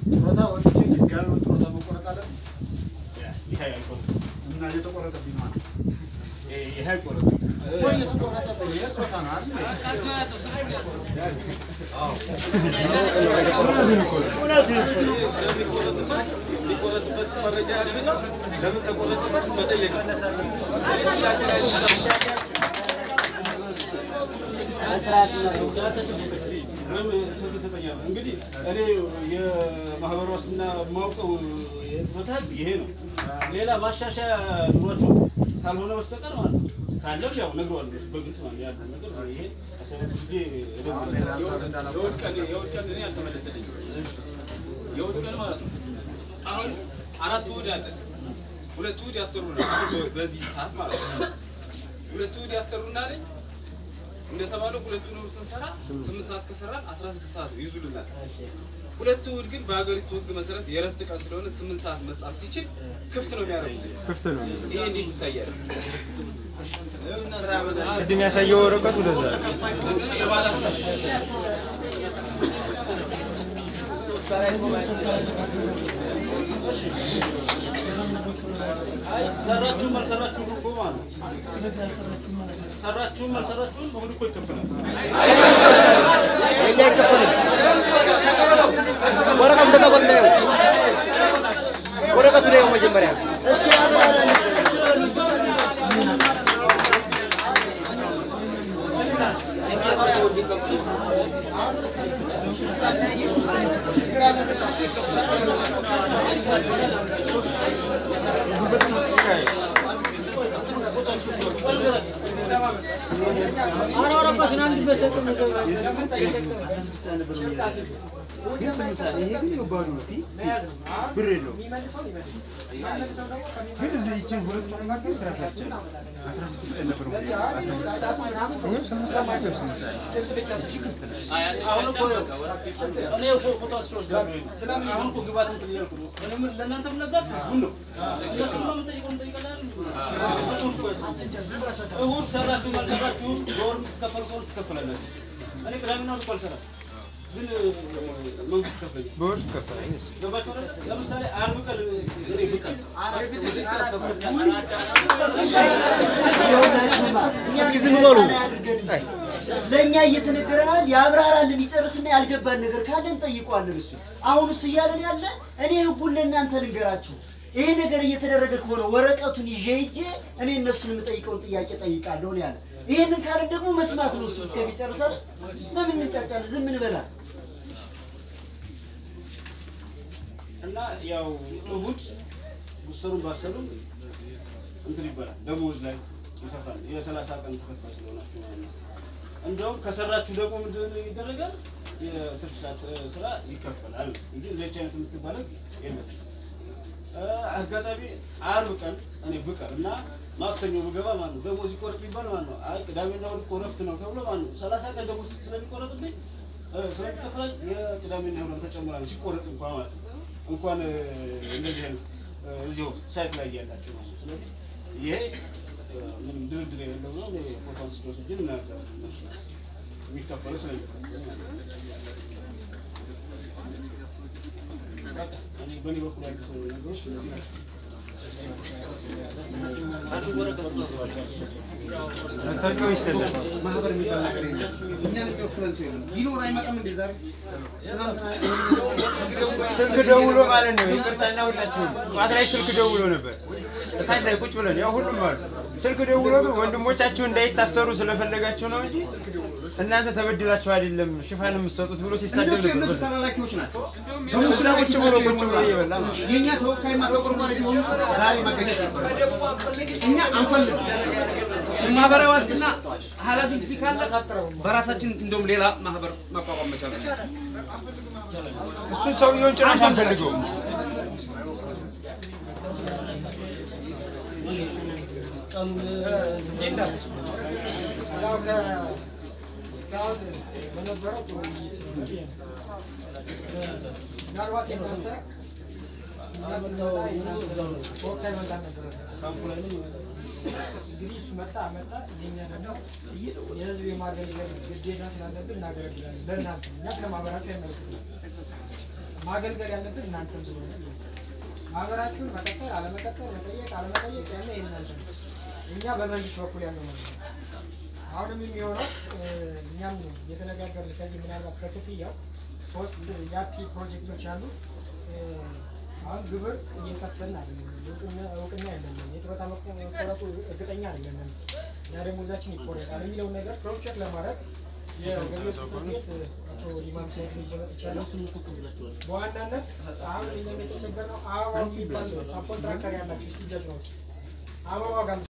ሮታ ወጥቼ ጋር ወጥቶ ሮታ መቆረጥ አለ ይሄ አይቆርጥ እና እየተቆረጠብኝ ማለት ይሄ አይቆርጥ ወይ የተቆረጠብኝ ሮታ ነው አይደል ሊቆረጥበት መረጃ ያዝና ለምን ተቆረጥበት መጠየቅ እንግዲህ እኔ የማህበሩ ዋስትና ማውቀው የፈታል ይሄ ነው ሌላ ማሻሻያ ኑሯቸው ካልሆነ በስተቀር ማለት ነው ካለው ያው ነግሯለሁ በግልጽ ማለት ያለው ነገር ይሄ አሰበት ጊዜ የወድቀን እኔ አልተመለሰልኝ የወድቀን ማለት ነው አሁን አራት ውድ አለ ሁለት ውድ ያሰሩና በዚህ ሰዓት ማለት ነው ሁለት ውድ ያሰሩና ላይ እንደተባለው ሁለቱን ወር ስንሰራ 8 ሰዓት ከሰራን 16 ሰዓት ይዙልናል ሁለቱ ውድ ግን በአገሪቱ ህግ መሰረት የረፍት ቀን ስለሆነ 8 ሰዓት መጻፍ ሲችል ክፍት ነው የሚያደርጉት ክፍት ነው ይሄ እንዴት ይታያል እድሜ ያሳየው ወረቀቱ ለዛ አይ ሰራችሁም አልሰራችሁም እኮ ማለት ሰራችሁም አልሰራችሁም በሁሉ እኮ ይከፈላል እኛ ይከፈላል ወረቀቱ ተቀበለው ወረቀቱ ላይ መጀመሪያ እሱ ይሄ ግን ይባሉ ነው ብር ነው ግን እዚህ ይችን ሁለት ማናከ ስራታችን 16 ቀን ነበር ነው 16 8 ሰዓት ነው 8 ሰዓት አሁን እኔ ፎቶ አስወስዳለሁ ስለምን አሁን እኮ ግባት እንትን ይልኩ እኔም ለእናንተም ነግራችሁ ጉን ነው እነሱ ነው የምጠይቀላል እሁድ ሰራችሁ ማልሰራችሁ ዶር ተከፈልኩ ተከፈላላችሁ እኔ ቅዳሜና እሁድ ቆልሰራ ግን መንግስት ከፈለ ቦርድ ከፈለ ገባችሁ ለምሳሌ አርብ ቀን እኔ ብቀስ ለኛ እየተነገረናል ያብራራልን ይጨርስና ያልገባን ነገር ካለን ጠይቋለን እሱ አሁን እሱ ያለን ያለ እኔ ህጉን ለእናንተ ልንገራችሁ ይሄ ነገር እየተደረገ ከሆነ ወረቀቱን ይዤ እኔ እነሱን የምጠይቀውን ጥያቄ ጠይቃለሁ ነው ያለ ይሄንን ካለን ደግሞ መስማት ነው እሱ እስከሚጨርሳል ለምን እንጫጫለን ዝም እንበላ እና ያው እሁድ ጉሰሩን ባሰሩ እንትን ይባላል ደሞዝ ላይ ይሰፋል የ30 ቀን ተከፋይ ስለሆናችሁ ማለት ነው እንደውም ከሰራችሁ ደግሞ ምንድን ይደረጋል የትርፍ ሰዓት ስራ ይከፈላል እንጂ ለቻ አይነት የምትባለው የለም አጋጣሚ አርብ ቀን እኔ ብቀርና ማክሰኞ ብገባ ማለት ነው ደሞዝ ይቆርጥ ይባል ማለት ነው አይ ቅዳሜና እሁድ ቆረፍት ነው ተብሎ ማለት ነው 30 ቀን ደሞዝ ስለሚቆረጥብኝ ስለሚከፈል የቅዳሜና እሁድ ተጨምራል ሲቆረጥ እንኳን ማለት ነው እንኳን እንደዚህ እዚሁ ሳይት ላይ ያላችሁ ነው ስለዚህ ይሄ ምን ድርድር የለው ነው ፎቶንስ ፕሮሲጀር እና የሚከፈል ስለሚከፈል እኔ በኔ በኩል ያሉት ነገሮች ስለዚህ ናቸው ታውቂው ይሰላል ማህበር የሚባል ነገር የለም እኛ ለፕሮፌሰር ነው ቢኖር አይመጣም እንደ ዛሬ ስልክ ደውሎ ማለት ነው ይቅርታና ሁላችሁ ጧት ላይ ስልክ ደውሎ ነበር ታች ላይ ቁጭ ብለን ያው ሁሉም ማለት ስልክ ደውሎ ወንድሞቻችሁ እንዳይታሰሩ ስለፈለጋችሁ ነው እንጂ እናንተ ተበድላችሁ አይደለም ሽፋን የምትሰጡት ብሎ ሲሳደብ ነበር እነሱ ተላላኪዎች ናቸው በሙስሊም ቁጭ ብሎ ይበላ የኛ ተወካይ ማተቆርቋሪ ቢሆኑ ዛሬ ማገኘት እኛ አንፈልግም ማህበራዊ ዋስትና ኃላፊ ሲካለ በራሳችን እንደውም ሌላ ማህበር ማቋቋም መቻል እሱ ሰውየውን ጭራሽ አንፈልገው ግሪሱ መጣ የኛ ነው የህዝብ የማገልገል ግዴታ ስላለብን እናገለግላለን ለእናንተ እኛ ከማህበራቱ ያመጣው ማገልገል ያለብን እናንተም ስለሆነ ማህበራችሁን መቀጠል አለመቀጠል መጠየቅ አለመጠየቅ ያለ የእናንተ ነው። እኛ በመንግስት በኩል ያለው ነው። አሁንም የሚሆነው እኛም የተነጋገርን ከዚህ ምናልባት ከክፍያው 3 ያፒ ፕሮጀክቶች አሉ። አሁን ግብር እየከፈልን አይደለም፣ እውቅና ያለን የጡረታ መቆረጡ እርግጠኛ አይደለም እና ደሞዛችን ይቆረጣል የሚለውን ነገር ፕሮጀክት ለማድረግ የገቢዎች ጽሕፈት ቤት አቶ ሊማም ሰይድ ይጀምራል። በዋናነት አሁን እኛ የተቸገርነው አበባ የሚባል ሳብ ኮንትራክተር ያላችሁ እስቲ ጃጅ ነው አበባ ጋር